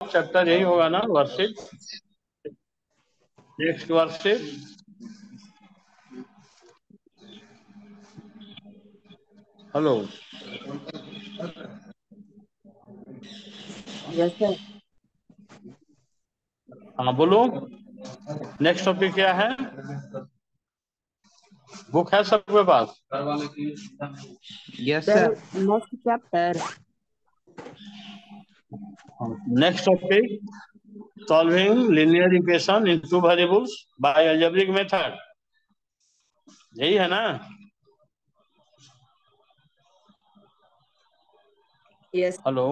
Chapter यही होगा ना, worksheet. Next worksheet. Hello. Yes sir. हाँ बोलो। नेक्स्ट टॉपिक क्या है? बुक है सबके पास? Yes sir sir. Next chapter. Next topic, solving linear equation in two variables by algebraic method, यही है ना? यस। हेलो।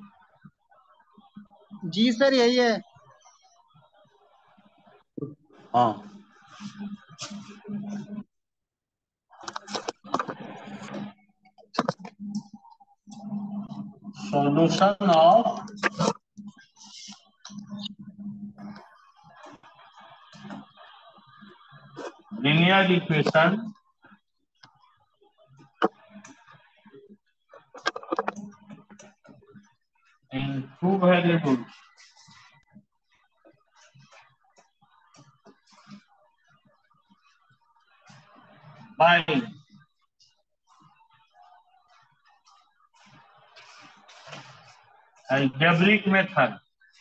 जी सर यही है। हाँ। Solution of linear equation in two variables by algebraic method.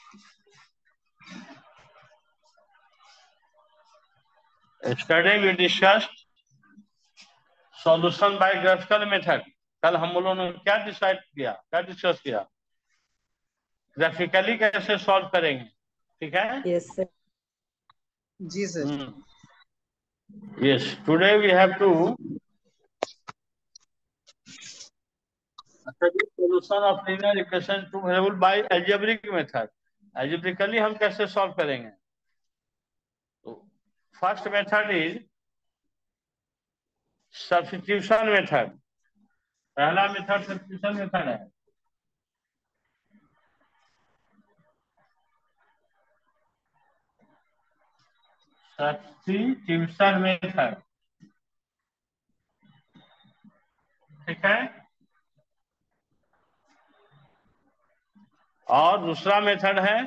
Yesterday we discussed solution by graphical method. कल हम लोगों ने क्या डिसाइड किया, क्या डिस्कस किया? ग्राफिकली कैसे सॉल्व करेंगे, ठीक है? Yes sir. जी sir. Yes, today we have to study solution of linear equation to variable by algebraic method. Algebraically हम कैसे सॉल्व करेंगे? तो first method is substitution method. पहला मेथड सब्स्टिट्यूशन मेथड है। सब्स्टिट्यूशन मेथड, ठीक है। और दूसरा मेथड है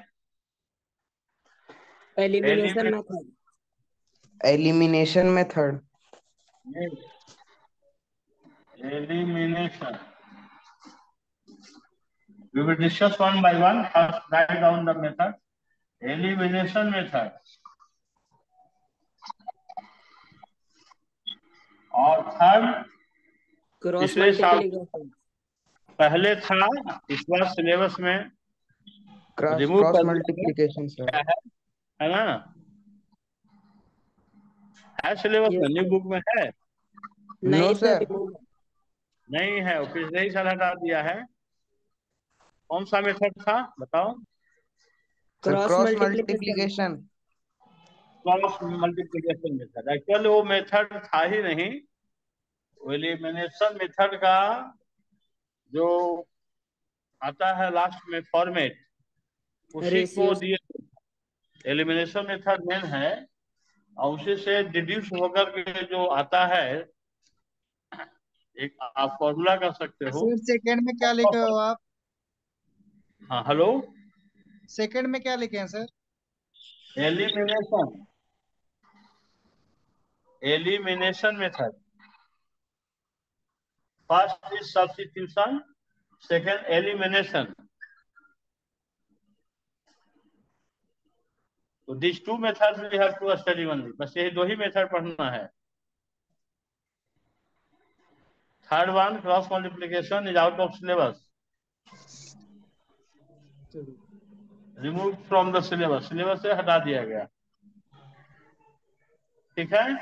elimination method. Elimination method. Elimination. We will discuss one by one. First, write down the method. Elimination method. और थर्ड, क्रॉस पिछले साल मल्टीप्लिकेशन। पहले था, इस बार सिलेबस में क्रॉस रिमूव क्रॉस कर दिया मल्टीप्लिकेशन सर। गया है ना? है सिलेबस में, यस न्यू सर। बुक में है? नो नहीं सर। सर। नहीं है, पिछले ही साल हटा दिया है। कौन सा मेथड था बताओ? Sir cross cross multiplication. Multiplication. Cross multiplication method actually वो मेथड था ही नहीं। एलिमिनेशन मेथड का जो आता है लास्ट में फॉर्मेट, उसी को रेशियो। दिए। एलिमिनेशन मेथड मेन है और उसी से डिड्यूस होकर के जो आता है, एक आप फॉर्मूला कर सकते हो। सर सेकंड में क्या लिखे हो आप? हाँ हेलो। सेकंड में क्या लिखे हैं sir? Elimination, elimination method. First is substitution, second elimination. तो this two methods we have to study only, बस यही दो ही मेथड पढ़ना है। Third one cross multiplication is out of syllabus, remove from the syllabus, syllabus से हटा दिया गया, ठीक है।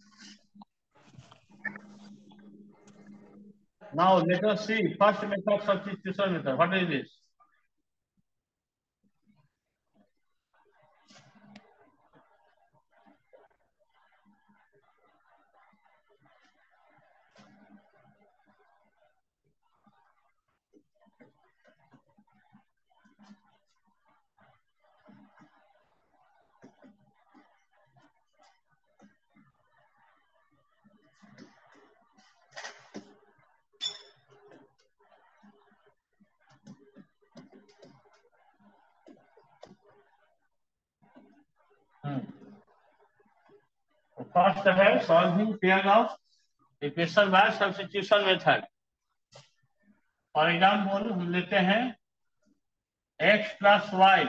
Now let us see first method substitution method, what is this? First है solving pair of equation by substitution method. For example हम लेते हैं x plus y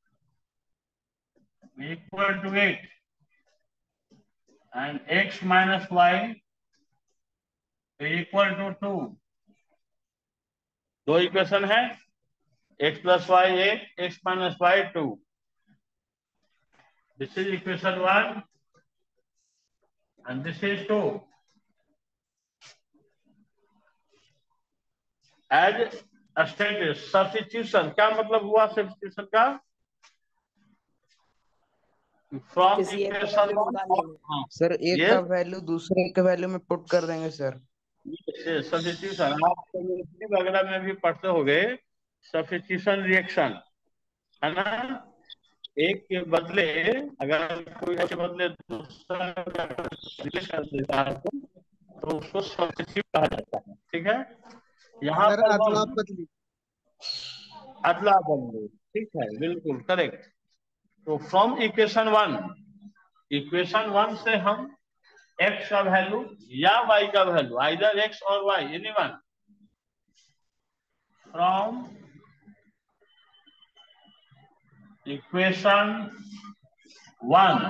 equal to 8 and x minus y equal to 2। दो equation है, x plus y 8, x minus y 2। This is equation 1 and this is 2. As stated, substitution क्या मतलब हुआ substitution का? From किसी एक equation वैल्यू 1 निकाल लेंगे। सर एक Yes. का वैल्यू दूसरे के वैल्यू में पुट कर देंगे सर। सब्स्टिट्यूशन आप केमिस्ट्री वगैरह में भी पढ़ते होंगे, सब्स्टिट्यूशन रिएक्शन है ना। एक के बदले अगर कोई के बदले दूसरा रिप्लेस कर देता है तो उसको सब्स्टिट्यूट कहा जाता है। ठीक है, यहाँ सर पर अदला हम बदली। अदला बदली, ठीक है, बिल्कुल करेक्ट। तो फ्रॉम इक्वेशन वन से हम x का वैल्यू या y का वैल्यू, आइदर x और y, anyone, from equation 1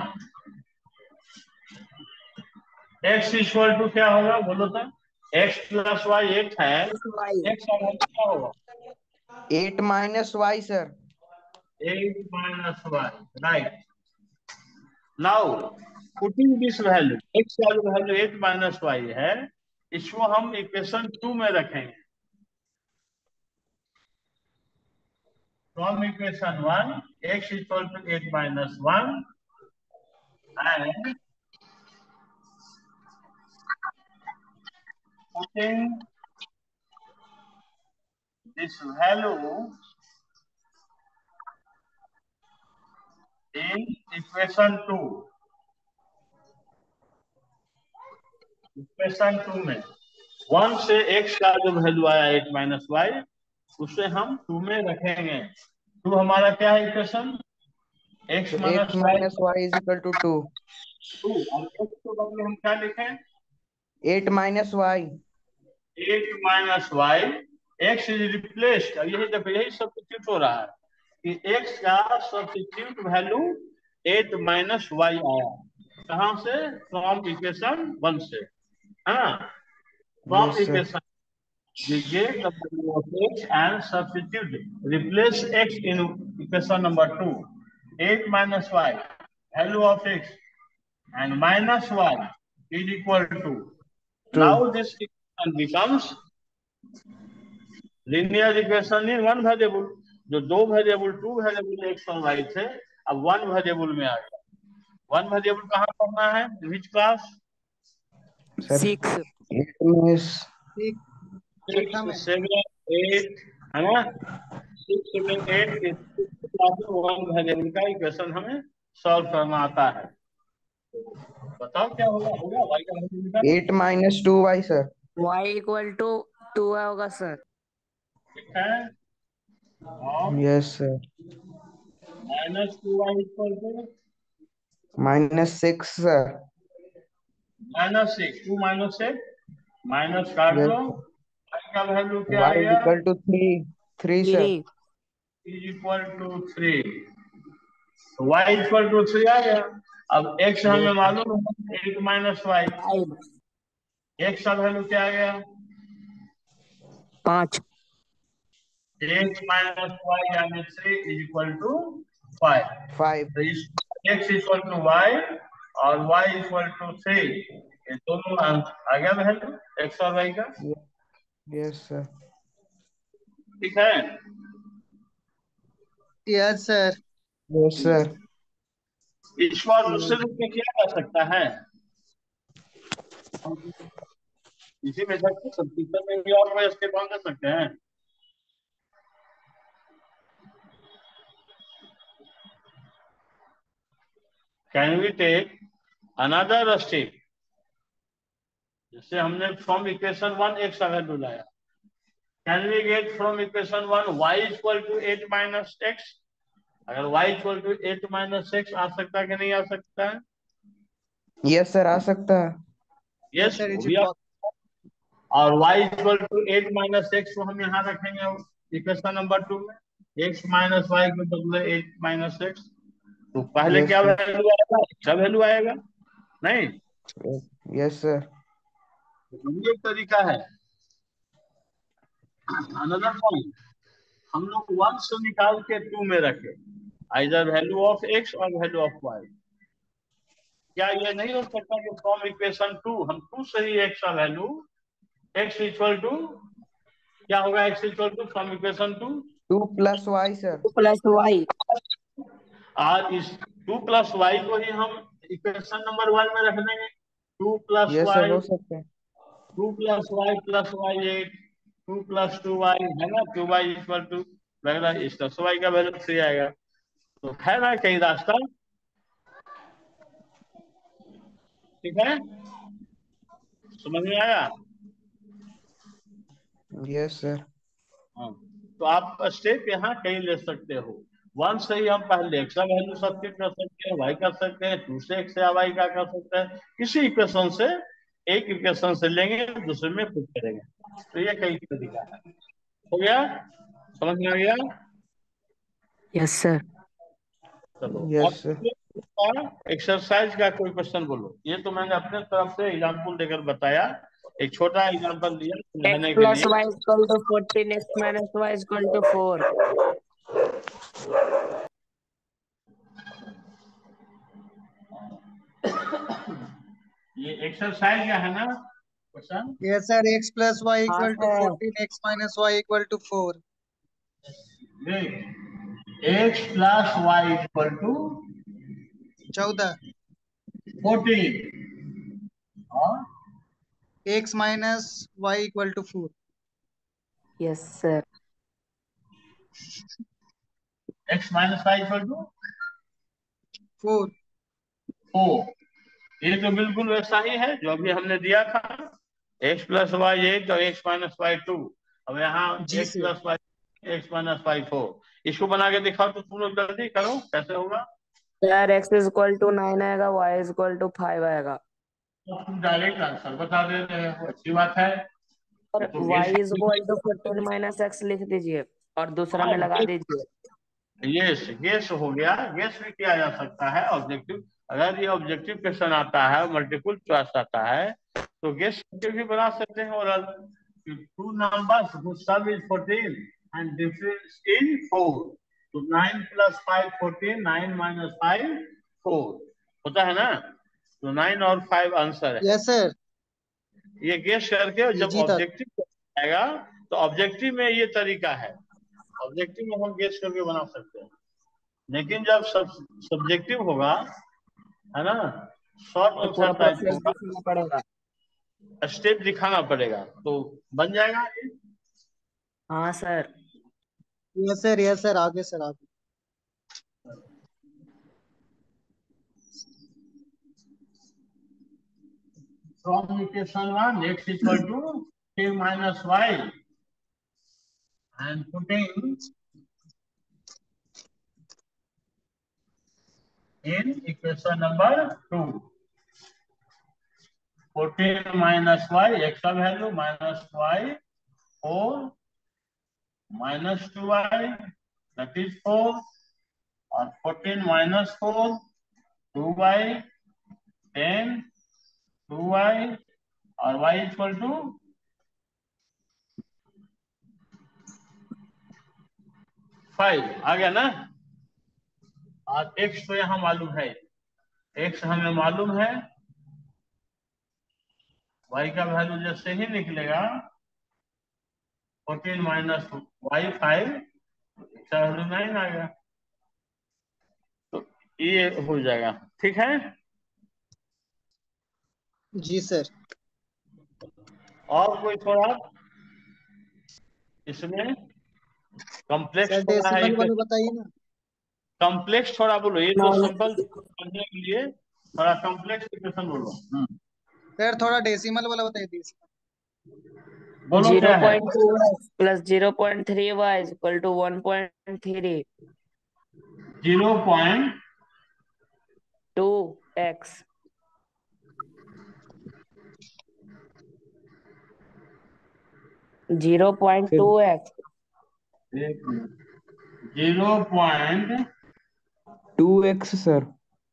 x equal to क्या होगा बोलो तो? x प्लस वाई 8 है, x का वैल्यू क्या होगा? 8 minus y sir. 8 minus y, right? Now putting this value, x का जो वैल्यू 8 minus y है, इसको हम इक्वेशन 2 में रखेंगे। From equation 1, x equal to 8 minus 1 and putting this value in equation 2 में 1 से x का जो वैल्यू आया 8 माइनस वाई, उसे हम 2 में रखेंगे। 2 हमारा क्या है equation? x 8 minus y is equal to 2। 2 और x के बदले हम क्या लिखें? 8 minus y. 8 minus y, x is replaced. यही देखो, यही सब्स्टिट्यूट हो रहा है कि x का सब्स्टिट्यूट वैल्यू 8 माइनस वाई आया। कहां से? फ्रॉम इक्वेशन 1 से, है ना। From Yes, sir. Equation we get the value of x and substitute, replace x in equation number 2, 8 minus y, value of x and minus y is equal to 2. Now this equation becomes linear equation in one variable। जो दो variable, 2 variable x और y थे, अब 1 variable में आ गया। 1 variable कहाँ पढ़ना है? Which class? 6 छठा में 6, 7, 8 है ना। 6, 7, 8 के 1 वेरिएबल का इक्वेशन हमें सॉल्व करना आता है। बताओ क्या होगा? y का वैल्यू निकाल। 8 minus 2 y sir. y equal to 2 होगा सर। ठीक है, और yes sir. Minus 2y equal to minus 6 sir. Minus 6, 2 minus 6 minus काट Yes, दो, y का वैल्यू क्या आ वाई इज गया? Equal to 3 sir. 3 is equal to 3, y equal to 3 आ गया। अब x हमें मालूम है 8 माइनस वाई, 5 x का वैल्यू क्या आ गया? 5 8 माइनस वाई यानी 3 इज इक्वल टू 5। 5। तो इस x इक्वल टू y और y इक्वल टू 3, ये दोनों आ गया वैल्यू x और y का। Yes sir. ठीक है, यस सर। Yes sir. इसको और दूसरे रूप में किया जा सकता है, इसी मेथड को सब्स्टिट्यूशन में भी और कोई स्टेप कर सकते हैं। Can we take another step? जैसे हमने फ्रॉम इक्वेशन 1 x का वैल्यू लाया, can we get from equation 1 y equal to 8 minus x? अगर y equal to 8 minus x आ सकता है कि नहीं आ सकता है? यस सर, आ सकता है। यस, सर वो इज भी इट आ। और y equal to 8 minus x को हम यहाँ रखेंगे इक्वेशन नंबर 2 में। x माइनस वाई के बदले 8 माइनस एक्स, तो पहले यस क्या सर। वैल्यू आएगा? क्या वैल्यू आएगा? नहीं, यस सर। ये एक तरीका है। अनदर पॉइंट, हम लोग 1 से निकाल के 2 में रखे, आइदर वैल्यू ऑफ x और वैल्यू ऑफ y। क्या ये नहीं हो सकता कि फ्रॉम इक्वेशन 2 हम 2 से ही x का वैल्यू x इक्वल टू क्या होगा? x equal to from equation 2 2 plus y sir. Plus y. और इस 2 प्लस वाई को ही हम इक्वेशन नंबर 1 में रख देंगे। 2 प्लस यस सर, वाई, हो सकता है। 2 प्लस वाई 8, 2 प्लस 2y है ना, 2y इक्वल टू वगैरह, इस प्लस वाई का वैल्यू 3 आएगा। तो है ना कई रास्ता, ठीक है, समझ में आया? Yes sir. हाँ, तो आप स्टेप यहाँ कहीं ले सकते हो। 1 से ही हम पहले x का वैल्यू सब्स्टिट्यूट कर सकते हैं, y कर सकते हैं, 2 से x या y का कर सकते हैं, किसी इक्वेशन से, एक इक्वेशन से लेंगे दूसरे में पुट करेंगे। तो ये कई तरीका है। हो गया, समझ में आ गया? Yes sir. चलो यस सर। अब एक्सरसाइज का कोई क्वेश्चन बोलो। ये तो मैंने अपने तरफ से एग्जाम्पल देकर बताया, एक छोटा एग्जाम्पल दिया एक्स समझाने के प्लस लिए। Y equal to 14, x minus y equal to 4। ये एक्सरसाइज का है ना question? Yes sir, x plus y हाँ equal to sir. 14, x minus y equal to 4। X plus y equal to 14, 14 और x minus y equal to 4। Yes sir. X minus y equal to 4। 4। ये तो बिल्कुल वैसा ही है जो अभी हमने दिया था, एक्स प्लस वाई 8 और एक्स माइनस वाई 2। अब यहाँ जी x sir. Plus y x minus y 4, इसको बना के दिखाओ तो तुम लोग जल्दी करो, कैसे होगा? Sir x is equal to 9 आएगा, वाई इज इक्वल टू 5 आएगा। तो तुम डायरेक्ट आंसर बता देते हैं, अच्छी बात है। और तो guess, y is equal to 14 minus x लिख दीजिए और दूसरा हाँ में लगा दीजिए। गेस, गेस हो गया, गेस भी किया जा सकता है ऑब्जेक्टिव। अगर ये ऑब्जेक्टिव क्वेश्चन आता है, मल्टीपल चॉइस आता है, तो गेस करके भी बना सकते हैं। और two numbers whose sum is 14 and difference in 4, तो 9 प्लस 5 14, 9 माइनस 5 4 होता है ना, तो 9 और 5 आंसर है। यस सर, ये गेस करके, और जब इजी था। ऑब्जेक्टिव आएगा तो ऑब्जेक्टिव में ये तरीका है, ऑब्जेक्टिव में हम गेस करके बना सकते हैं। लेकिन जब सब्जेक्टिव होगा, है ना, शॉर्ट तो पूरा आंसर टाइप प्रोसेस होगा, दिखाना पड़ेगा। स्टेप दिखाना पड़ेगा, तो बन जाएगा। हाँ sir. Yes sir, yes sir, आगे सर आगे। From equation 1 x equal to k minus y and putting in equation number 2, 14 minus y, x का value minus y 4 minus 2y that is 4, और 14 माइनस 4 2y 10 2y, और y equal to 5 आ गया ना। और x तो यहाँ मालूम है, x हमें मालूम है, y का वैल्यू जैसे ही निकलेगा 14 माइनस वाई 5, x का वैल्यू 9 आ गया, तो ये हो जाएगा, ठीक है। जी सर। और कोई थोड़ा इसमें कॉम्प्लेक्स सर थोड़ा है, डेसिमल वाला बताइए ना। कॉम्प्लेक्स थोड़ा बोलो, ये तो नॉन। सिंपल करने के लिए थोड़ा कॉम्प्लेक्स इक्वेशन बोलो। सर थोड़ा डेसिमल वाला बताइए, डेसिमल। बोलो जीरो क्या है? Point two x plus 0.3 y equal to 1.3 0.2 2 x फिर 0.2x 2x sir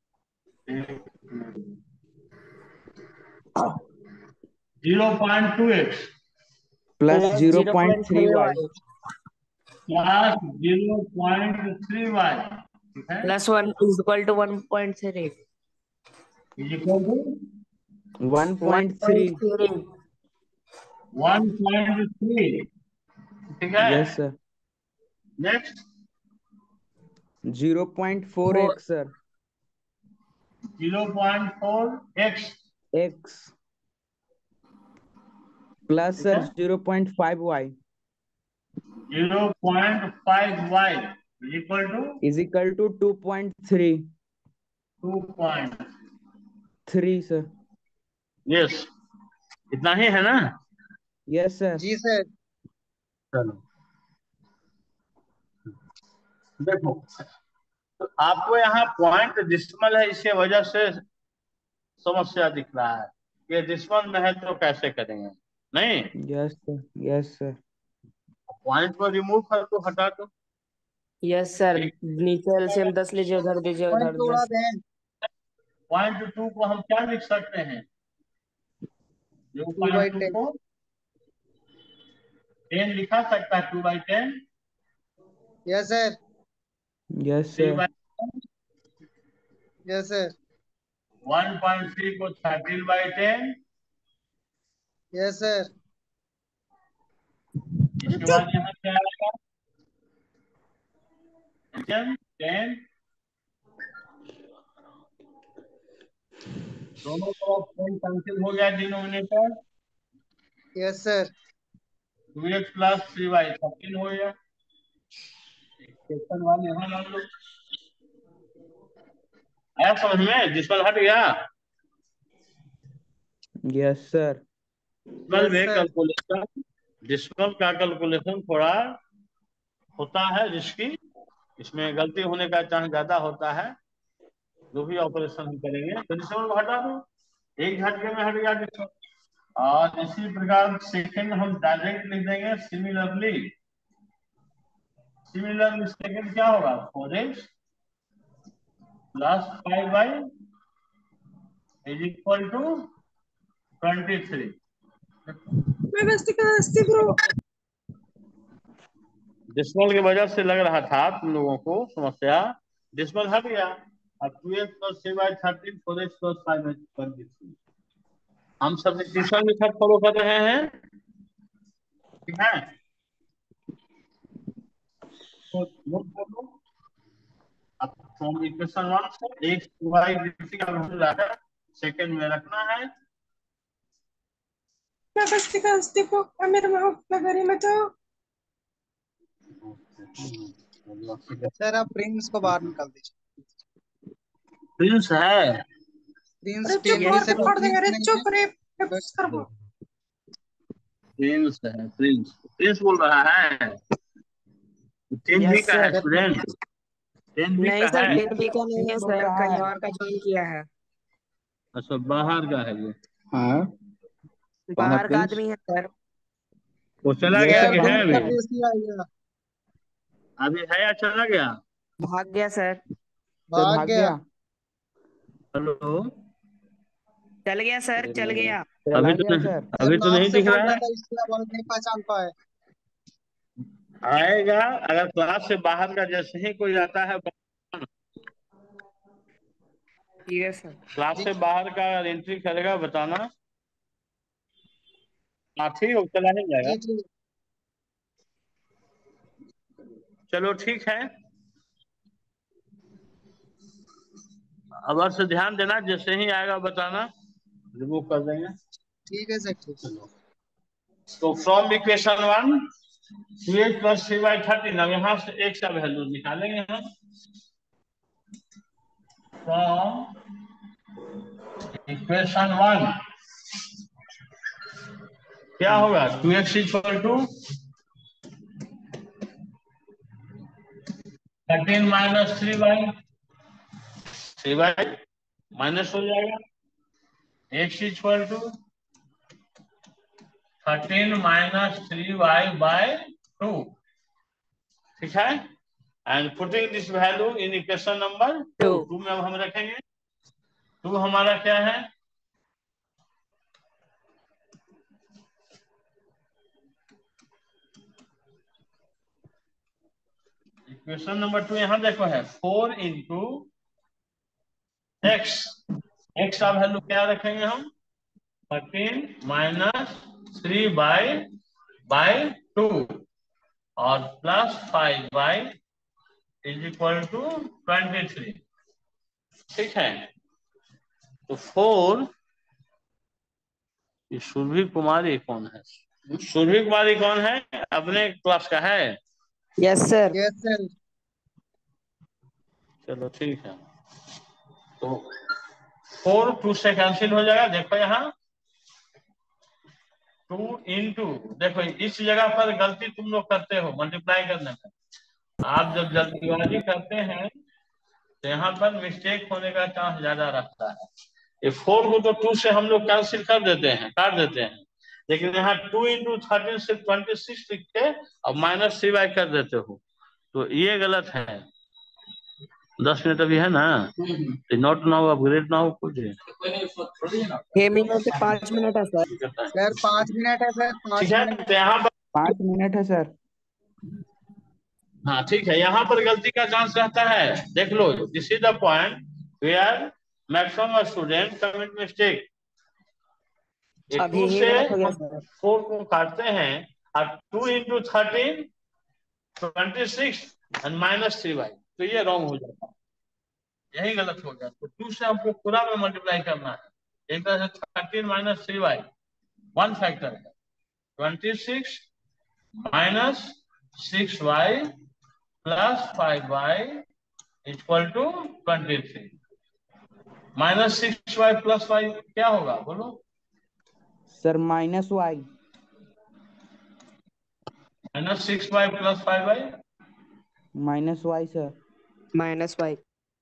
0.2x plus plus 0.3y 0.3y plus 0.3y, ठीक है, plus 1 equal to 1.3 is equal to 1.3 1.3, ठीक है। Yes sir next 0.4x sir 0.4x x plus ठीक sir है, 0.5y 0.5y is equal to is equal to 2.3 2.3। Sir yes, इतना ही है ना। यस सर जी सर। चलो देखो, तो आपको यहाँ पॉइंट डिसिमल है, इसके वजह से समस्या दिख रहा है। ये डिसिमल में है तो कैसे करेंगे? नहीं, yes sir yes sir point को रिमूव कर दो, हटा दो। Yes sir. नीचे एलसीएम 10 लीजिए, उधर दीजिए, पॉइंट उधर को उड़ा 10। दें। पॉइंट टू को हम क्या लिख सकते हैं? जो 2 बाई पॉइंट टू 10। को 10 लिखा सकता है, 2/10, yes sir. Yes 3 sir by yes sir. 1.3 को 13/10। Yes sir. इसके बाद यहाँ क्या आएगा? 10 दोनों तरफ 10 कैंसिल हो गया, denominator yes sir. 2x plus 3y 13 हो गया। क्वेश्चन 1 यहाँ मान लो, आया समझ में? जिसमें हट गया। यस सर डिस्मल यस में सर। कैलकुलेशन, डिस्मल का कैलकुलेशन थोड़ा होता है, जिसकी इसमें गलती होने का चांस ज्यादा होता है। जो भी ऑपरेशन हम करेंगे तो डिस्मल को हटा दो, एक झटके में हट गया डिस्मल। और इसी प्रकार सेकंड हम डायरेक्ट लिख देंगे। सिमिलरली सेकंड क्या होगा? 4x plus 5y is equal to 23। Decimal की वजह से लग रहा था तुम लोगों को समस्या, डिस्मल हट गया। अब 2x plus 3y 13, 4x plus 5y 23। हम सब्स्टिट्यूशन मेथड फॉलो कर रहे हैं, ठीक है। तो नोट कर लो। अब फ्रॉम इक्वेशन 1 से x y का वैल्यू लाकर सेकंड में रखना है। सर आप प्रिंस को बाहर निकाल दीजिए। प्रिंस है, प्रिंस टेबल से कोई प्रिंस नहीं है। प्रिंस है, प्रिंस प्रिंस बोल रहा है। 10 भी यस का है सर। स्टूडेंट, 10 भी नहीं का सर, है। 10 भी का नहीं है सर, कहीं और का ज्वाइन किया है। अच्छा, बाहर का है ये। हाँ बाहर का प्रिंस आदमी है सर। वो चला यस गया सर कि है प्रिंस अभी? का देसी आएगा। अभी है या चला गया? भाग गया सर। सर भाग भाग गया। गया हेलो, चल गया सर, चल गया। चला गया सर सर अभी तो नाक नहीं से दिख बोल रहा रहा है। था इसलिए आवाज नहीं पहचान पाए। आएगा, अगर क्लास से बाहर का जैसे ही कोई आता है, ठीक है सर। क्लास जी से बाहर का एंट्री करेगा बताना। हाँ ठीक है, चला नहीं जाएगा। जी ठीक। चलो ठीक है, अब से ध्यान देना, जैसे ही आएगा बताना, रिमूव कर देंगे। ठीक है सर ठीक। तो from equation 1 2x plus 3y 13, अब यहाँ से x का वैल्यू निकालेंगे हम। फ्रॉम इक्वेशन 1 क्या होगा? 2x equal to 13 minus 3y minus हो जाएगा। x equal to 13 minus 3y/2, ठीक है। And putting this value in equation number 2। 2 में अब हम रखेंगे, 2 हमारा क्या है, इक्वेशन नंबर 2 यहां देखो है 4 इंटू एक्स। एक्स का वैल्यू क्या रखेंगे हम, 13 माइनस 3y/2 और plus 5y is equal to 23, ठीक है। तो 4, सुरभि कुमारी कौन है, सुरभि कुमारी कौन है, अपने क्लास का है। Yes sir. Yes sir. चलो ठीक है, तो 4 2 से कैंसिल हो जाएगा। देखो यहाँ 2 इंटू, देखो इस जगह पर गलती तुम लोग करते हो मल्टीप्लाई करने में। आप जब जल्दीबाजी करते हैं तो यहाँ पर मिस्टेक होने का चांस ज्यादा रहता है। ये 4 को तो 2 से हम लोग कैंसिल कर देते हैं, काट देते हैं, लेकिन यहाँ 2 इंटू 13 से 26 लिख के अब माइनस 3y कर देते हो, तो ये गलत है। 10 मिनट अभी है ना, नोट ना हो, अपग्रेड ना हो कुछ। 6 मिनट 5 मिनट है सर। सर 5 मिनट है सर, 5 ठीक है, मिनट। तो यहाँ पर 5 मिनट है सर। हाँ ठीक है, यहाँ पर गलती का चांस रहता है। देख लो, this is the point where maximum student commit mistake. अभी 2 ही से गलत हो गया हम सर। 4 को काटते हैं और 2 इंटू 13 26 एंड माइनस 3y, तो ये रॉन्ग हो जाता है, यही गलत हो गया। तो 2 से हमको पूरा में मल्टीप्लाई करना है। एक तरह से 13 माइनस 3y 1 फैक्टर है, 26 minus 6y plus 5y equal to 23। Minus 6y plus y क्या होगा बोलो sir -y। Minus 6y plus 5y, -y sir. -y।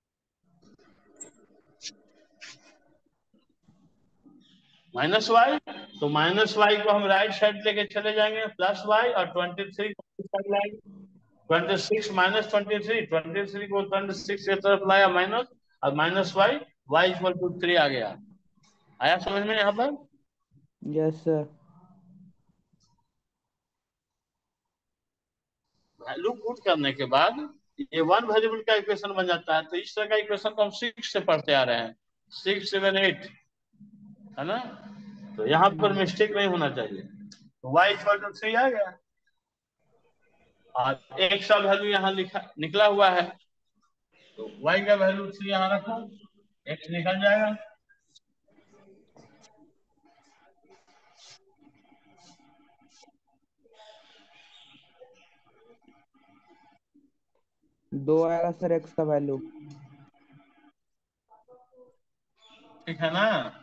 Minus y, तो माइनस वाई को हम राइट साइड लेके चले जाएंगे, प्लस वाई और 23 को साइड लाएंगे। 26 माइनस 23, 23 को 26 की तरफ लाया माइनस, और minus y, y equal to 3 आ गया। आया समझ में यहाँ पर? Yes sir. वैल्यू पुट करने के बाद ये वन वेरिएबल का इक्वेशन बन जाता है। तो इस तरह का इक्वेशन को हम 6 से पढ़ते आ रहे हैं, 6 7 8, है ना। तो यहाँ पर मिस्टेक नहीं होना चाहिए। तो y इक्वल टू 3 आ गया, और x का वैल्यू यहाँ लिखा निकला हुआ है, तो y का वैल्यू 3 यहाँ रखो, x निकल जाएगा। दो आएगा सर x का वैल्यू। ठीक है ना।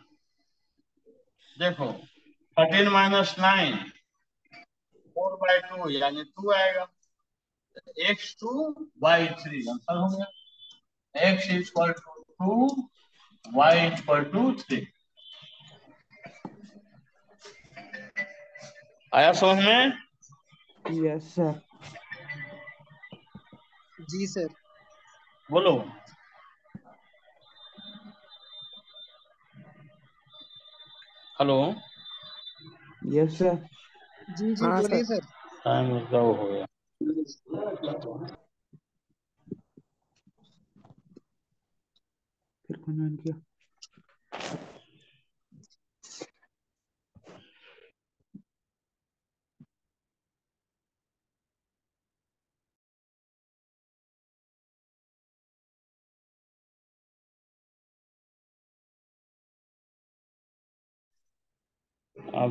देखो 13 माइनस 9 4/2 यानी 2 आएगा, x2 y3 आंसर हो गया। x equal to 2, y equal to 3। आया समझ में? Yes sir. जी सर। बोलो। हेलो। Yes sir. जी जी हाँ बोलिए सर। सर। टाइम हो गया। फिर कौन ऑन किया? अब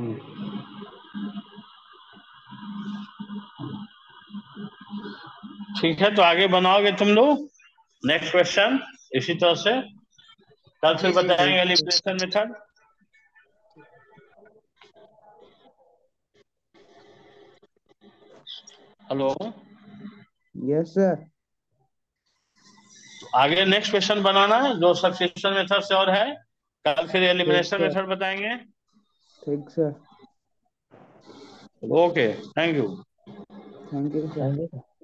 ठीक है, तो आगे बनाओगे तुम लोग नेक्स्ट क्वेश्चन इसी तरह से, कल फिर जी जी बताएंगे elimination method. Hello. Yes sir. आगे नेक्स्ट क्वेश्चन बनाना है जो सब्स्टिट्यूशन मेथड से और है, कल फिर ठीक एलिमिनेशन सर। मेथड बताएंगे। ठीक sir. Okay, thank you. Thank you sir.